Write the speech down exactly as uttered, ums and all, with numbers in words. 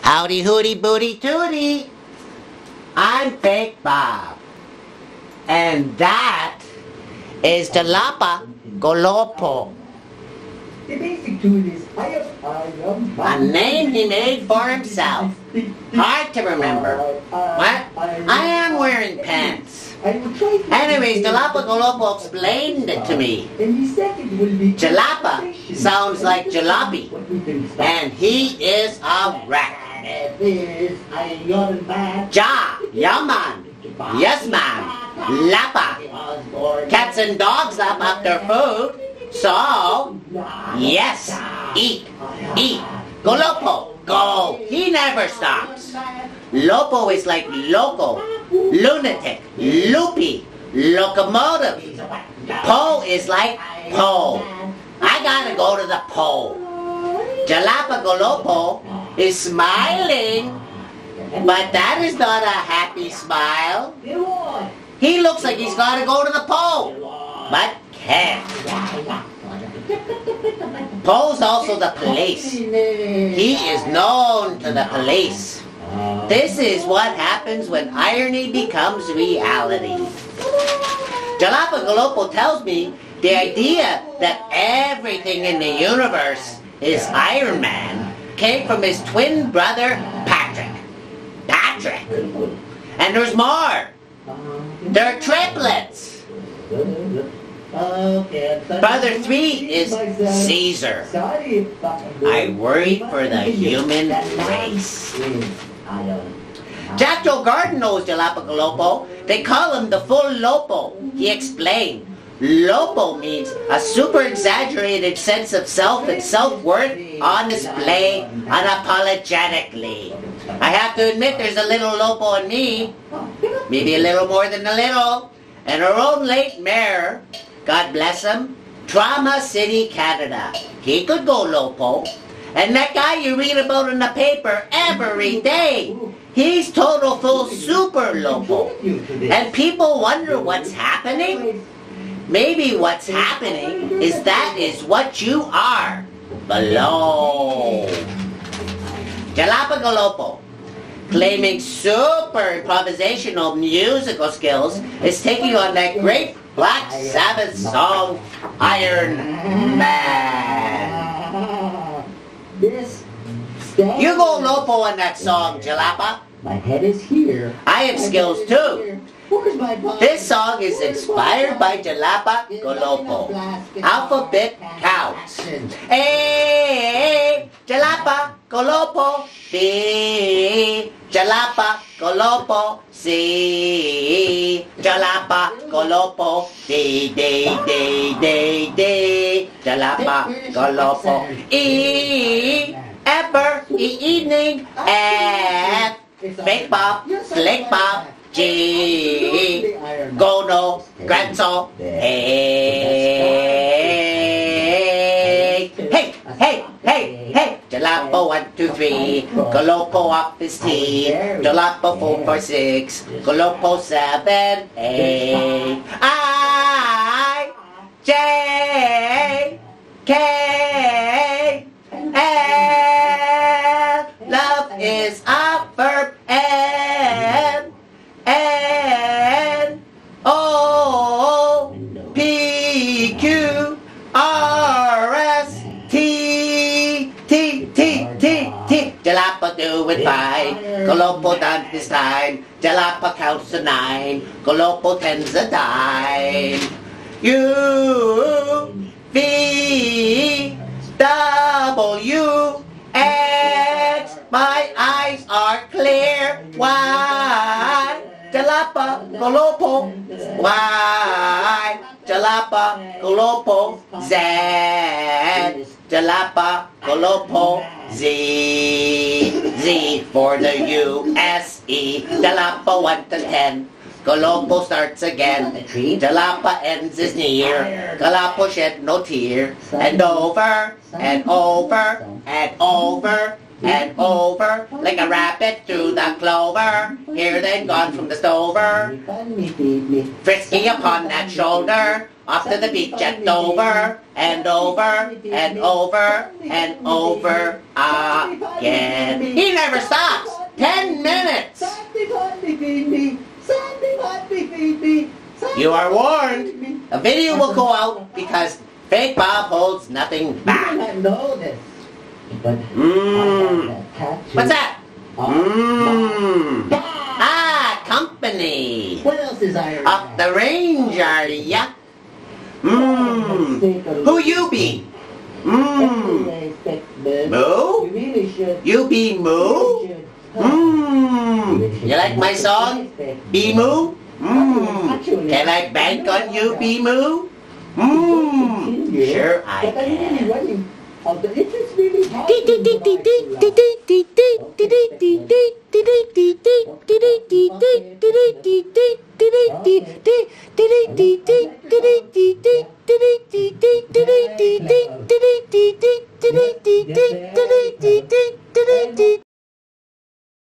Howdy hooty booty tooty. I'm Fake Bob. And that is Jalapa Golopo. The basic tune is I am, I am, A name he made for himself. Hard to remember. What? I am wearing pants. Anyways, Jalapa Golopo explained it to me. And the second will be Jalapa sounds like jalopy. And he is a rat. Ja, yaman, yes ma'am, lapa. Cats and dogs lap up their food. So, yes, eat, eat. Go lopo, go. He never stops. Lopo is like loco, lunatic, loopy, locomotive. Po is like pole. I gotta go to the pole. Jalapa Golopo is smiling, but that is not a happy smile. He looks like he's gotta go to the pole, but can't. Poe's also the police. He is known to the police. This is what happens when irony becomes reality. Jalapa Golopo tells me the idea that everything in the universe is Iron Man came from his twin brother, Patrick. Patrick! And there's more! They're triplets! Brother three is Caesar. I worry for the human race. Jack Joe Garden knows Jalapa Golopo. They call him the full Lopo. He explained. Lopo means a super exaggerated sense of self and self-worth on display unapologetically. I have to admit there's a little Lopo in me, maybe a little more than a little, and our own late mayor, God bless him, Trauma City, Canada. He could go Lopo. And that guy you read about in the paper every day, he's total full super Lopo. And people wonder what's happening. Maybe what's happening is that is what you are below. Jalapa Golopo, claiming super improvisational musical skills, is taking on that great Black Sabbath song, Iron Man. This You go Lopo on that song, Jalapa. My head is here. I have skills too. Where's my body? This song is inspired by Jalapa Golopo. Alphabet counts. A, Jalapa Golopo. B, Jalapa Golopo. C, Jalapa Golopo. D, D, D, D, D, Jalapa Golopo. E, Ever, E, evening. F, Fake Bob, Slick Bob. G, Gono, Granzo, hey, hey, hey, hey, hey, Jalapa one, two, three, Golopo off his tee, Jalapa four, four, six, Golopo seven, eight, I, J, K, L, love is a verb, and N O P Q R S T T T T T Jalapa do it fine. Golopo done this time. Jalapa counts to nine. Golopo tens a dime. U V W X. My eyes are clear. Why? Jalapa Golopo, Y, Jalapa Golopo, Z, Jalapa Golopo, Z, Z for the U S E, Jalapa one to ten, Golopo starts again, Jalapa ends is near, Golopo shed no tear, and over, and over, and over, and over, like a rabbit through the clover, here then gone from the stover, frisky upon that shoulder, off to the beach at Dover, and over, and over, and over again. He never stops. Ten minutes. Something hot me, feed me. Something hot me, feed me. Something You are hot me, warned. feed me. A video will go out because Fake Bob holds nothing You may back. not know this, but Mmm. I have that tattoo. What's that? on Mmm. my back. Ah, company. What else is Irish? Up the range, are ya? Mmm. Who you be? Mmm. Anyways, Big Bird, Moo? You really should. You be You moo? should. Huh. Mmm. You like my song? Be moo? Mmm. Can I bank on you, be moo? Mmm. Sure I But I'm really can. running. Oh, but it is really hard. Dee, dee, dee, dee, dee, dee, dee, dee.